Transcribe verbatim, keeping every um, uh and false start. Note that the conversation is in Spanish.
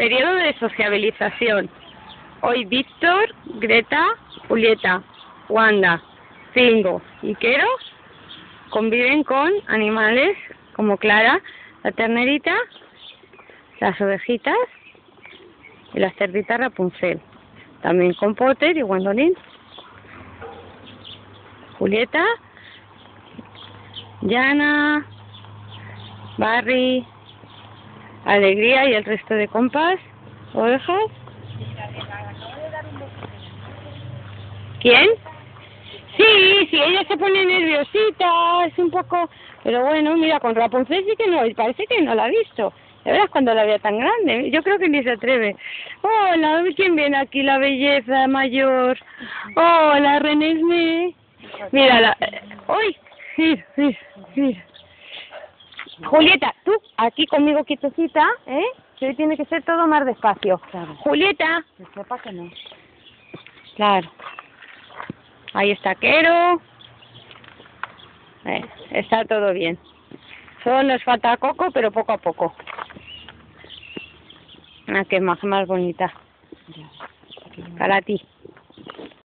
periodo de sociabilización. Hoy Víctor, Greta, Julieta, Wanda, Cingo y Quero conviven con animales como Clara, la ternerita, las ovejitas y las cerditas Rapunzel. También con Potter y Gwendolyn. Julieta, Jana, Barry, Alegría y el resto de compas, ovejas. ¿Quién? Sí, sí, ella se pone nerviosita, es un poco... Pero bueno, mira, con Rapunzel sí que no, parece que no la ha visto. De verdad, cuando la vea tan grande, yo creo que ni se atreve. Hola, ¿quién viene aquí? La belleza mayor. Hola, Renesmee. Mira, la... ¡Uy! Mira, mira, mira. Julieta, tú aquí conmigo quietecita, ¿eh? Que hoy tiene que ser todo más despacio. Claro. Julieta. Que sepa que no. Claro. Ahí está Quero. Eh, está todo bien. Solo nos falta Coco, pero poco a poco. Ah, que es más, más bonita. Ya. Para ti.